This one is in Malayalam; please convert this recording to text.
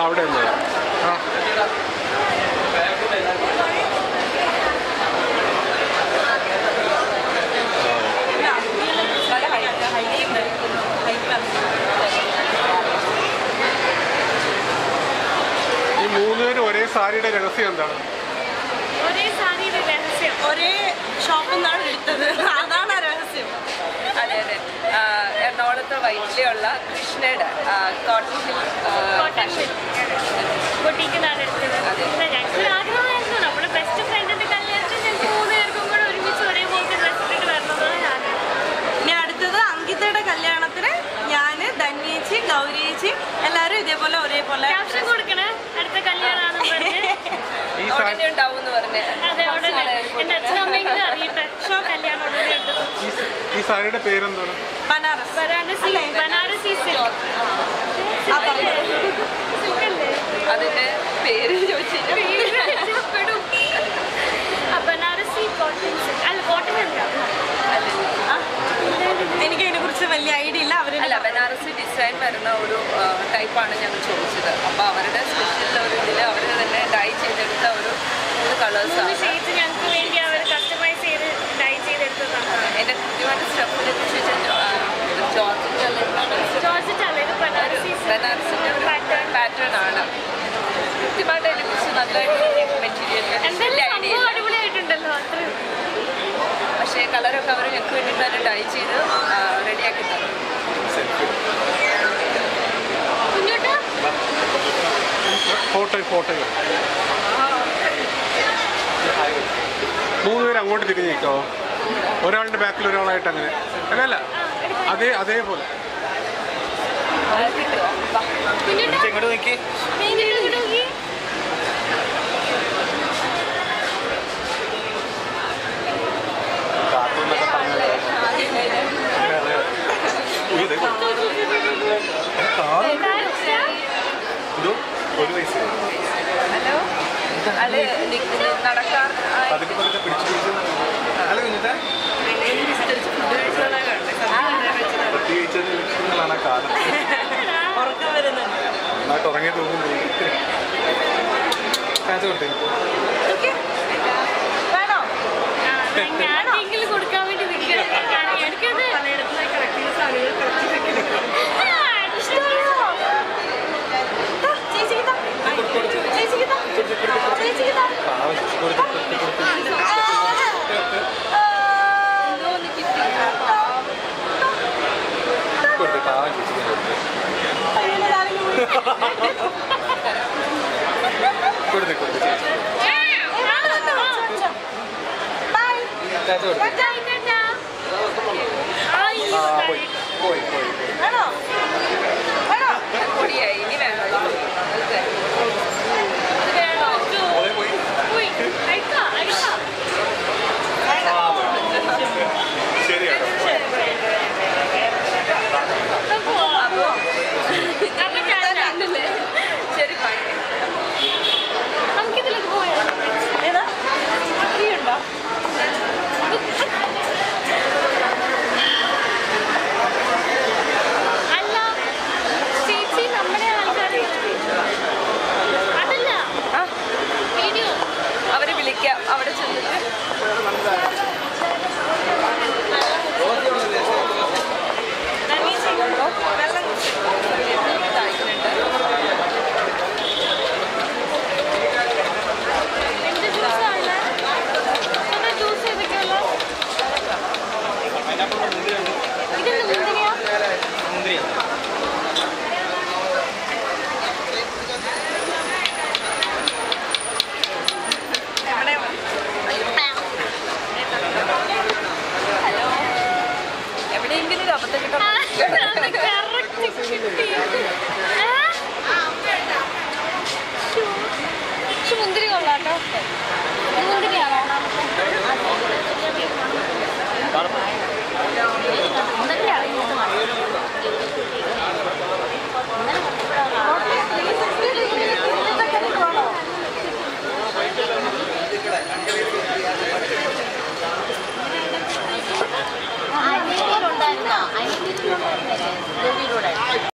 അവിടെ ഒന്ന് ഈ മൂന്നുപേരും ഒരേ സാരിയുടെ രഹസ്യം എന്താണ്? ഒരേ സാരിയുടെ രഹസ്യം ഒരേ ഷോപ്പിൽ നിന്നാണ് എടുത്തത്, അതാണ് ആ രഹസ്യം. അതെ അതെ, എറണാകുളത്ത് വൈറ്റിലുള്ള കൃഷ്ണയുടെ കോട്ടൺ ബൊട്ടീക്കിനാണ് എടുത്തത്. ഞങ്ങൾക്ക് ആഗ്രഹമായിരുന്നു നമ്മുടെ ബെസ്റ്റ് ഫ്രണ്ടിന്റെ കല്യാണത്തിൽ ഞങ്ങൾക്ക് 3 പേർക്കും കൂടെ ഒരുമിച്ച് ഒരേപോലത്തെ ഡ്രസ് ഇട്ടിട്ട് വരണമെന്നാണ് ഞാൻ. ഇനി അടുത്തത് അങ്കിതയുടെ കല്യാണത്തിന് ഞാൻ, ധന്യേച്ചി, ഗൗരിയേച്ചി എല്ലാവരും ഇതേപോലെ ഒരേപോലെ ക്യാപ്ഷൻ കൊടുക്കണേ, അടുത്ത കല്യാണമാണെന്ന് പറഞ്ഞ് ഉണ്ടാവും എന്ന് പറഞ്ഞ്. അതെ, ഉടനെ എൻ്റെ അച്ഛനും അമ്മയ്ക്ക് അറിയട്ടെ കല്യാണം ഉടനെ എടുത്തത്. ഈ സാരിയുടെ പേരെന്താണ്? ബനാറസി സിൽക്ക്. അതിന്റെ പേര് ചോദിച്ചിട്ട് ബനാറസി കോട്ടൺ സിൽക്ക്. അല്ല, കോട്ടൺ എന്താ? എനിക്ക് അതിനെ കുറിച്ച് വലിയ ഐഡിയ ഇല്ല. അവരല്ല, ബനാറസി ഡിസൈൻ വരുന്ന ഒരു ടൈപ്പാണ് ഞങ്ങൾ ചോദിച്ചത്. അപ്പോൾ അവരുടെ സ്പെഷ്യൽ ഒരു ഇതിൽ അവർ തന്നെ ഡൈ ചെയ്തെടുത്ത ഒരു 3 കളേഴ്സാണ്. ഞങ്ങൾക്ക് വേണ്ടി അവർ കസ്റ്റമൈസ് ചെയ്ത് ഡൈ ചെയ്തെടുത്തതാണ്. എൻ്റെ കൃത്യമായിട്ട് സ്റ്റെപ്പിനെ കുറിച്ച് ജോർജറ്റല്ല, ഇത് ബനാറസിൻ്റെ ഒരു പാറ്റേൺ ആണ്. കൃത്യമായിട്ട് അതിനെ കുറിച്ച് നല്ലതായിട്ട് മെറ്റീരിയൽ അടിപൊളിയായിട്ടുണ്ടല്ലോ അത്രയും. പക്ഷേ കളറൊക്കെ അവർ ഞങ്ങൾക്ക് വേണ്ടി തന്നെ ഡൈ ചെയ്ത് റെഡിയാക്കി തന്നു. ഫോട്ടോ 3 പേര് അങ്ങോട്ട് തിരിഞ്ഞ് നിൽക്കാവോ? ഒരാളുടെ ബാക്കിൽ ഒരാളായിട്ട് അങ്ങനെ അല്ല അതേപോലെ ഇങ്ങോട്ട് നോക്കി. ഒരു വയസ്സ് ഹലോ, അത് നടക്കാൻ പ്രത്യേകിച്ച് ലക്ഷണങ്ങളാണ് ആ കാലം. നന്നായിട്ട് ഉറങ്ങി തോന്നുന്നു. കാശ് കൊടുത്തേ ഞാനെങ്കിലും കൊടുക്കാൻ വേണ്ടി എനിക്കത് ഇനി വേണ്ടോ? ശരി, നമുക്കിതിലേക്ക് പോയാ ഉണ്ടോ? അല്ല ചേച്ചി, നമ്മുടെ ആൾക്കാരെ അതല്ല വീഡിയോ അവരെ വിളിക്കാം അവിടെ ചെന്നിട്ട്. എന്ത് ജ്യൂസാണ്? ജ്യൂസ് ഏതൊക്കെയല്ലോ? ഇതെന്ത് മുന്തിരിയാ? എവിടെയെങ്കിലും ഒരു അബദ്ധം കിട്ടാൻ കറക്റ്റ് കിട്ടി.